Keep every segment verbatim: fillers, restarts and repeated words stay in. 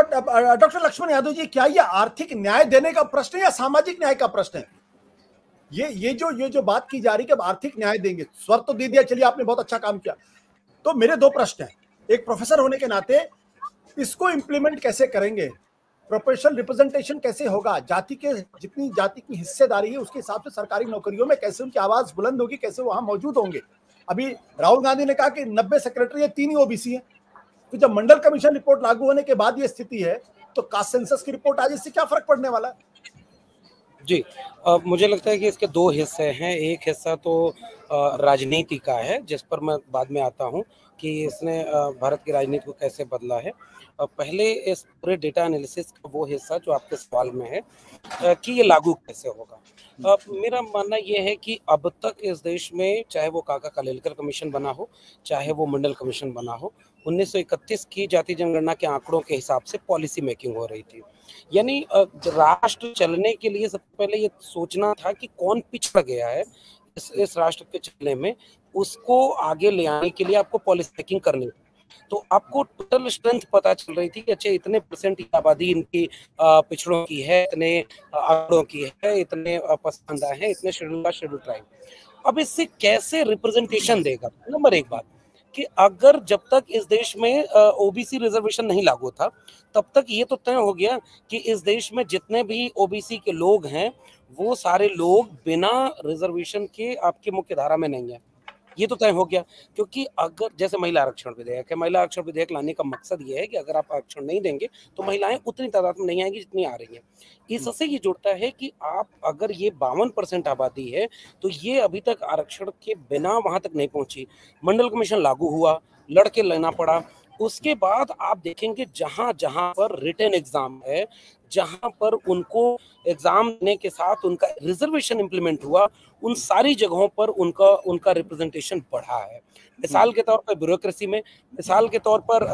But doctor Laxman Yadav ji, क्या ये आर्थिक न्याय देने का प्रश्न है या सामाजिक न्याय का प्रश्न है? ये ये जो ये जो बात की जा रही है कि अब आर्थिक न्याय देंगे, स्वर तो दे दिया, चलिए आपने बहुत अच्छा काम किया। तो मेरे दो प्रश्न हैं। एक प्रोफेसर होने के नाते इसको इंप्लीमेंट कैसे करेंगे? प्रोपोर्शनल रिप्रेजेंटेशन कैसे होगा? जाति के जितनी जाति की हिस्सेदारी है उसके हिसाब से सरकारी नौकरियों में कैसे उनकी आवाज बुलंद होगी, कैसे वहां मौजूद होंगे? अभी राहुल गांधी ने कहा कि नब्बे सेक्रेटरी है, तीन ही ओबीसी है। तो जब मंडल कमीशन रिपोर्ट लागू होने के बाद ये स्थिति है, तो कास्ट सेंसस की रिपोर्ट आज इससे क्या फर्क पड़ने वाला है? जी, आ, मुझे लगता है कि इसके दो हिस्से हैं। एक हिस्सा तो राजनीति का है, जिस पर मैं बाद में आता हूं कि इसने आ, भारत की राजनीति को कैसे बदला है। आ, पहले इस पूरे डेटा एनालिसिस का वो हिस्सा जो आपके सवाल में है आ, कि ये लागू कैसे होगा। आ, मेरा मानना ये है कि अब तक इस देश में, चाहे वो काका कालेलकर कमीशन बना हो, चाहे वो मंडल कमीशन बना हो, उन्नीस सौ इकतीस की जाति जनगणना के आंकड़ों के हिसाब से पॉलिसी मेकिंग हो रही थी। यानी राष्ट्र चलने के लिए सबसे पहले ये सोचना था कि कौन पिछड़ गया है इस, इस राष्ट्र के चलने में, उसको आगे ले आने के लिए आपको पॉलिसी मेकिंग करनी थी। तो आपको टोटल स्ट्रेंथ पता चल रही थी कि अच्छा इतने परसेंट की आबादी इनकी पिछड़ों की है, इतने आंकड़ों की है, इतने पसंदा है, इतने शेड्यूल कास्ट शेड्यूल ट्राइब। अब इससे कैसे रिप्रेजेंटेशन देगा? नंबर एक बात कि अगर जब तक इस देश में ओबीसी रिजर्वेशन नहीं लागू था, तब तक ये तो तय हो गया कि इस देश में जितने भी ओबीसी के लोग हैं वो सारे लोग बिना रिजर्वेशन के आपके मुख्य धारा में नहीं है। ये तो तय हो गया, क्योंकि अगर जैसे महिला आरक्षण विधेयक है, महिला आरक्षण विधेयक लाने का मकसद ये है कि अगर आप आरक्षण नहीं देंगे तो महिलाएं उतनी तादाद में नहीं आएंगी जितनी आ रही हैं। इससे ये जुड़ता है कि आप अगर ये बावन परसेंट आबादी है तो ये अभी तक आरक्षण के बिना वहां तक नहीं पहुंची। मंडल कमीशन लागू हुआ, लड़के लेना पड़ा, उसके बाद आप देखेंगे जहां जहां पर रिटन एग्जाम है, जहां पर उनको एग्जाम देने के साथ उनका रिजर्वेशन इंप्लीमेंट हुआ, उन सारी जगहों पर उनका उनका रिप्रेजेंटेशन बढ़ा है। मिसाल के तौर पर ब्यूरोक्रेसी में, मिसाल के तौर पर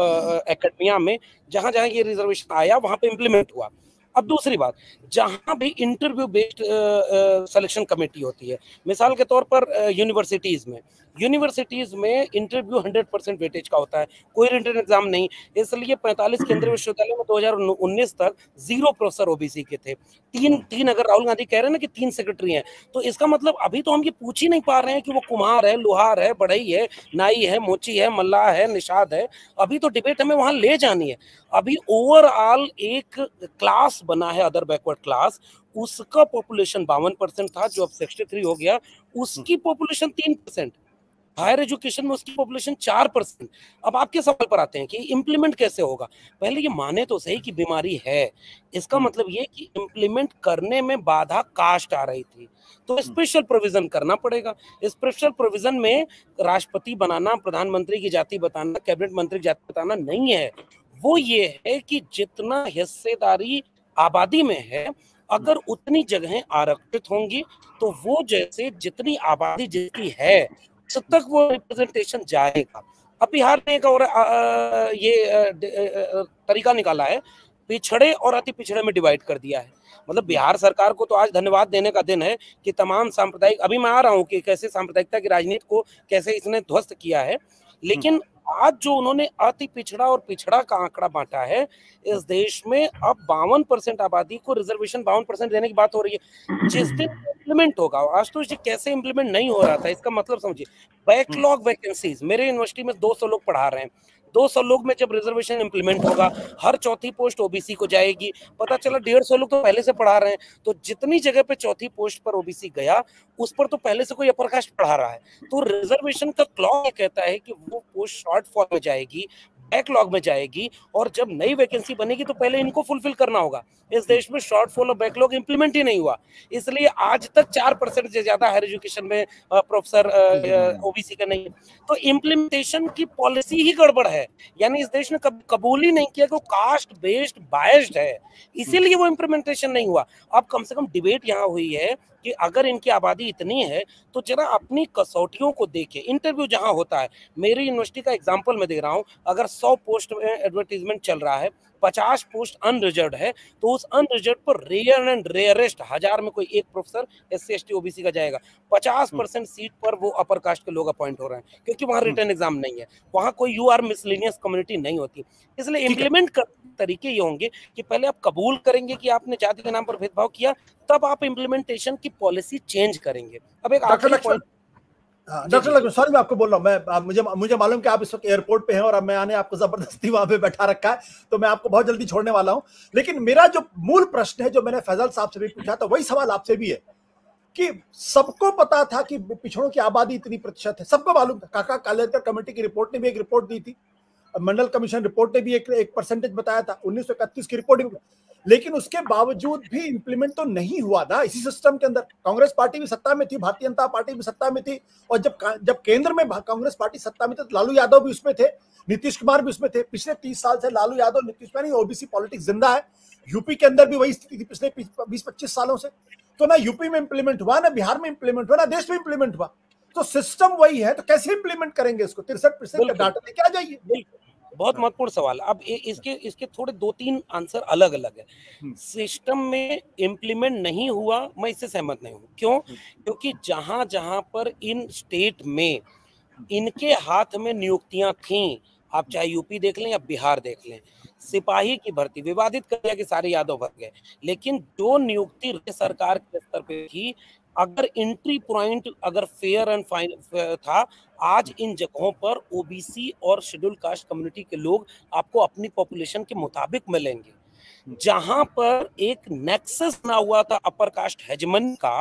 एकेडमिया में, जहां जहां ये रिजर्वेशन आया वहां पे इंप्लीमेंट हुआ। अब दूसरी बात, जहां भी इंटरव्यू बेस्ड सिलेक्शन कमेटी होती है, मिसाल के तौर पर यूनिवर्सिटीज में यूनिवर्सिटीज में इंटरव्यू हंड्रेड परसेंट वेटेज का होता है, कोई रिटन एग्जाम नहीं। इसलिए पैंतालीस केंद्रीय विश्वविद्यालय में दो हज़ार उन्नीस तक जीरो प्रोफेसर ओबीसी के थे। तीन तीन अगर राहुल गांधी कह रहे हैं ना कि तीन सेक्रेटरी हैं, तो इसका मतलब अभी तो हम ये पूछ ही नहीं पा रहे हैं कि वो कुम्हार है, लोहार है, बढ़ई है, नाई है, मोची है, मल्लाह है, निषाद है। अभी तो डिबेट हमें वहां ले जानी है। अभी ओवरऑल एक क्लास बना है अदर बैकवर्ड क्लास, उसका पॉपुलेशन बावन परसेंट था जो अब सिक्सटी थ्री हो गया, उसकी पॉपुलेशन तीन परसेंट, हायर एजुकेशन में उसकी पॉपुलेशन चार परसेंट। अब आपके सवाल पर आते हैं कि इम्प्लीमेंट कैसे होगा। पहले ये माने तो सही कि बीमारी है, इसका मतलब ये कि इम्प्लीमेंट करने में बाधा कास्ट आ रही थी, तो स्पेशल प्रोविजन करना पड़ेगा। स्पेशल प्रोविजन में राष्ट्रपति बनाना, प्रधानमंत्री की जाति बताना, कैबिनेट मंत्री की जाति बताना नहीं है। वो ये है कि जितना हिस्सेदारी आबादी में है, अगर उतनी जगहें आरक्षित होंगी तो वो जैसे जितनी आबादी जितनी है तब तक वो रिप्रेजेंटेशन जाएगा। अब बिहार ने एक और आ, ये आ, आ, तरीका निकाला है, पिछड़े और अति पिछड़े में डिवाइड कर दिया है। मतलब बिहार सरकार को तो आज धन्यवाद देने का दिन है कि तमाम सांप्रदायिक, अभी मैं आ रहा हूँ कि कैसे सांप्रदायिकता की राजनीति को कैसे इसने ध्वस्त किया है, लेकिन आज जो उन्होंने अति पिछड़ा और पिछड़ा का आंकड़ा बांटा है इस देश में, अब बावन परसेंट आबादी को रिजर्वेशन बावन परसेंट देने की बात हो रही है। जिस दिन इम्प्लीमेंट होगा, आज तो कैसे इम्प्लीमेंट नहीं हो रहा था, इसका मतलब समझिए। बैकलॉग वैकेंसीज, मेरे यूनिवर्सिटी में दो सौ लोग पढ़ा रहे हैं, दो सौ लोग में जब रिजर्वेशन इंप्लीमेंट होगा, हर चौथी पोस्ट ओबीसी को जाएगी। पता चला डेढ़ सौ लोग तो पहले से पढ़ा रहे हैं, तो जितनी जगह पे चौथी पोस्ट पर ओबीसी गया उस पर तो पहले से कोई अपर कास्ट पढ़ा रहा है। तो रिजर्वेशन का क्लॉज ये कहता है कि वो पोस्ट शॉर्टफॉल में जाएगी, बैकलॉग में जाएगी, और जब नई वैकेंसी बनेगी तो पहले इनको फुलफिल करना होगा। इस देश में शॉर्टफॉल और बैकलॉग इंप्लीमेंट ही नहीं हुआ, इसलिए आज तक चार परसेंट से ज्यादा हायर एजुकेशन में प्रोफेसर ओबीसी का नहीं है। तो इम्प्लीमेंटेशन की पॉलिसी ही गड़बड़ है, यानी इस देश ने कभी कबूल ही नहीं किया कि वो कास्ट बेस्ड बायस्ड है, इसीलिए वो इम्प्लीमेंटेशन नहीं हुआ। अब कम से कम डिबेट यहाँ हुई है कि कि अगर इनकी आबादी इतनी है तो जरा अपनी कसौटियों को देखें। इंटरव्यू जहां होता है, मेरी यूनिवर्सिटी का एग्जांपल मैं दे रहा हूं, अगर सौ पोस्ट में एडवर्टीजमेंट चल रहा है, पचास पोस्ट अनरिजर्व है, तो उस अनरिजर्व पर रेयर एंड रेयरेस्ट हजार में कोई एक professor S C S T OBC का जाएगा। पचास परसेंट सीट पर वो अपर कास्ट के लोग अपॉइंट हो रहे हैं, क्योंकि वहां रिटर्न एग्जाम नहीं है, वहां कोई यू आर मिसलिनियस कम्युनिटी नहीं होती। इसलिए इम्प्लीमेंट कर तरीके ये होंगे कि पहले आप कबूल करेंगे कि आपने जाति के नाम पर भेदभाव किया, तब आप इम्प्लीमेंटेशन की पॉलिसी चेंज करेंगे। अब एक आखिरी पॉइंट, डॉक्टर लक्ष्मण, सॉरी मैं आपको बोल रहा हूँ, मैं आप, मुझे मुझे मालूम कि आप इस वक्त एयरपोर्ट पे हैं और अब मैं आने आपको जबरदस्ती वहां पे बैठा रखा है, तो मैं आपको बहुत जल्दी छोड़ने वाला हूं। लेकिन मेरा जो मूल प्रश्न है, जो मैंने फैजल साहब से भी पूछा था, वही सवाल आपसे भी है कि सबको पता था कि पिछड़ों की आबादी इतनी प्रतिशत है, सबको मालूम था। काका कालेलकर कमेटी की रिपोर्ट ने भी एक रिपोर्ट दी थी, मंडल कमीशन रिपोर्ट ने भी एक एक परसेंटेज बताया था, उन्नीस सौ इकतीस की रिपोर्ट। लेकिन उसके बावजूद भी इंप्लीमेंट तो नहीं हुआ ना इसी सिस्टम के अंदर। कांग्रेस पार्टी भी सत्ता में थी, भारतीय जनता पार्टी भी सत्ता में थी, और जब जब केंद्र में कांग्रेस पार्टी सत्ता में थी तो लालू यादव भी उसमें थे, नीतीश कुमार भी उसमें थे। पिछले तीस साल से लालू यादव, नीतीश कुमार, ओबीसी पॉलिटिक्स जिंदा है। यूपी के अंदर भी वही स्थिति थी पिछले बीस पच्चीस सालों से। तो ना यूपी में इंप्लीमेंट हुआ, ना बिहार में इंप्लीमेंट हुआ, ना देश में इंप्लीमेंट हुआ। तो सिस्टम वही है, तो कैसे इंप्लीमेंट करेंगे इसको? तिरसठ परसेंट का डाटा लेके आ जाइए। बहुत महत्वपूर्ण सवाल। अब इसके इसके थोड़े दो तीन आंसर अलग अलग है। सिस्टम में इम्प्लीमेंट नहीं हुआ, मैं इससे सहमत नहीं हूँ। क्यों? क्योंकि जहां जहां पर इन स्टेट में इनके हाथ में नियुक्तियां थीं, आप चाहे यूपी देख लें या बिहार देख लें, सिपाही की भर्ती विवादित कर दिया कि सारे यादव भर गए, लेकिन जो नियुक्ति सरकार के स्तर पे थी, अगर एंट्री पॉइंट अगर फेयर एंड फाइन था, आज इन जगहों पर ओबीसी और शेड्यूल कास्ट कम्युनिटी के लोग आपको अपनी पॉपुलेशन के मुताबिक मिलेंगे। जहां पर एक नेक्सस ना हुआ था अपर कास्ट हेजमन का,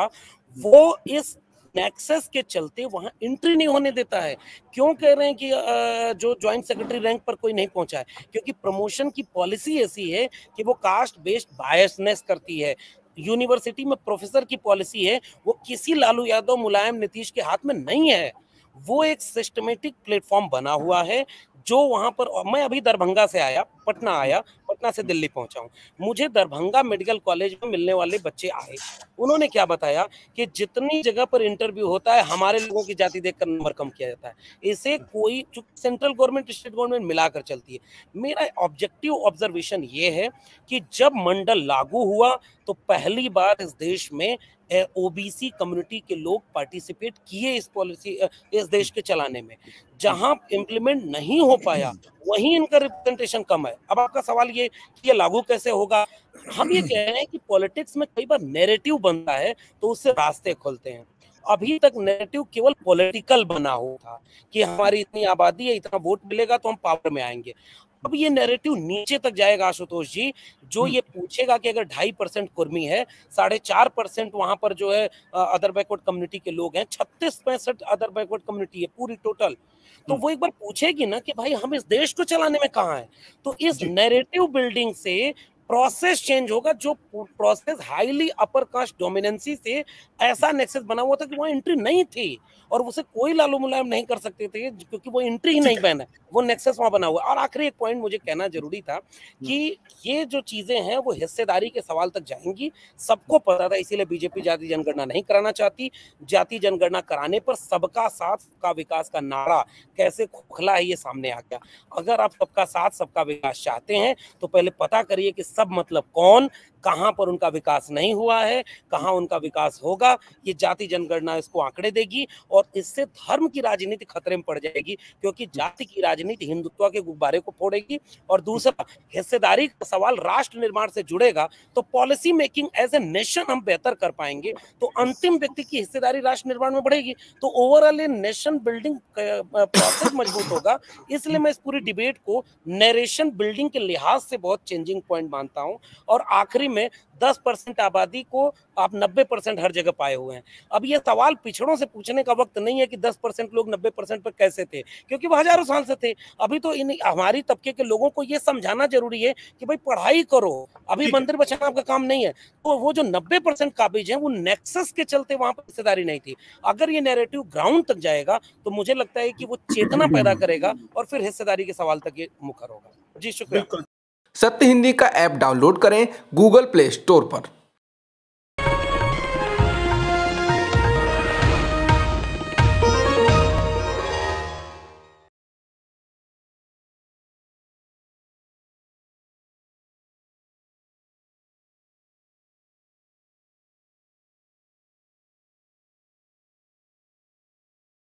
वो इस नेक्सस के चलते वहां एंट्री नहीं होने देता है। क्यों कह रहे हैं कि जो ज्वाइंट सेक्रेटरी रैंक पर कोई नहीं पहुंचा है? क्योंकि प्रमोशन की पॉलिसी ऐसी है कि वो कास्ट बेस्ड बायसनेस करती है। यूनिवर्सिटी में प्रोफेसर की पॉलिसी है, वो किसी लालू यादव, मुलायम, नीतीश के हाथ में नहीं है। वो एक सिस्टमेटिक प्लेटफॉर्म बना हुआ है जो वहां पर। मैं अभी दरभंगा से आया, पटना आया, पटना से दिल्ली पहुंचा हूं। मुझे दरभंगा मेडिकल कॉलेज में मिलने वाले बच्चे आए, उन्होंने क्या बताया कि जितनी जगह पर इंटरव्यू होता है, हमारे लोगों की जाति देखकर नंबर कम किया जाता है। इसे कोई, सेंट्रल गवर्नमेंट स्टेट गवर्नमेंट मिलाकर चलती है। मेरा ऑब्जेक्टिव ऑब्जर्वेशन ये है कि जब मंडल लागू हुआ तो पहली बार इस देश में ओबीसी कम्युनिटी के लोग पार्टिसिपेट किए इस पॉलिसी, इस देश के चलाने में। जहां इम्प्लीमेंट नहीं हो पाया वहीं इनका रिप्रेजेंटेशन कम है। अब आपका सवाल ये कि ये लागू कैसे होगा? हम ये कह रहे हैं कि पॉलिटिक्स में कई बार नैरेटिव बनता है तो उससे रास्ते खुलते हैं। अभी तक नैरेटिव केवल पॉलिटिकल बना हुआ था कि हमारी इतनी आबादी है, इतना वोट मिलेगा तो हम पावर में आएंगे। अब ये नैरेटिव नीचे तक जाएगा आशुतोष जी, जो ये पूछेगा कि अगर ढाई परसेंट कुर्मी है, साढ़े चार परसेंट वहां पर जो है अदर बैकवर्ड कम्युनिटी के लोग हैं, छत्तीस पैंसठ अदर बैकवर्ड कम्युनिटी है पूरी टोटल, तो वो एक बार पूछेगी ना कि भाई हम इस देश को चलाने में कहाँ हैं। तो इस नैरेटिव बिल्डिंग से प्रोसेस चेंज होगा, जो process highly upper caste dominancy से ऐसा नेक्सस बना हुआ था कि वहां एंट्री नहीं थी और उसे कोई लालू मुलायम नहीं कर सकते थे क्योंकि वो एंट्री ही नहीं पहना, वो नेक्सस वहां बना हुआ। और आखिरी एक पॉइंट मुझे कहना जरूरी था कि ये जो चीजें हैं वो हिस्सेदारी के सवाल तक जाएंगी। सबको पता था, इसीलिए बीजेपी जाति जनगणना नहीं कराना चाहती। जाति जनगणना कराने पर सबका साथ सबका विकास का नारा कैसे खोखला है ये सामने आ गया। अगर आप सबका साथ सबका विकास चाहते हैं तो पहले पता करिए कि सब मतलब कौन, कहां पर उनका विकास नहीं हुआ है, कहां उनका विकास होगा। ये जाति जनगणना इसको आंकड़े देगी और इससे धर्म की राजनीति खतरे में पड़ जाएगी, क्योंकि जाति की राजनीति हिंदुत्व के गुब्बारे को फोड़ेगी। और दूसरा, हिस्सेदारी का सवाल राष्ट्र निर्माण से जुड़ेगा तो policy making as a nation हम बेहतर कर पाएंगे, तो अंतिम व्यक्ति की हिस्सेदारी राष्ट्र निर्माण में बढ़ेगी, तो ओवरऑल नेशन बिल्डिंग प्रोसेस मजबूत होगा। इसलिए मैं इस पूरी डिबेट को नरेशन बिल्डिंग के लिहाज से बहुत चेंजिंग पॉइंट मानता हूं। और आखिरी में दस परसेंट आबादी को आप नब्बे परसेंट हर जगह पाए हुए हैं। अब ये सवाल पिछड़ों से पूछने का वक्त नहीं है कि दस परसेंट लोग नब्बे परसेंट पर कैसे थे, क्योंकि वो हजारों साल से थे। अभी तो इन हमारी तबके के लोगों को ये समझाना जरूरी है कि भाई पढ़ाई करो, अभी मंदिर बचाना आपका काम नहीं है। तो वो जो नब्बे परसेंट काबिज है वो नेक्सस के चलते वहां पर हिस्सेदारी नहीं थी। अगर ये नैरेटिव ग्राउंड तक जाएगा तो मुझे लगता है कि वो चेतना पैदा करेगा और फिर हिस्सेदारी के सवाल तक ये मुखर होगा। जी शुक्रिया। सत्य हिंदी का ऐप डाउनलोड करें गूगल प्ले स्टोर पर।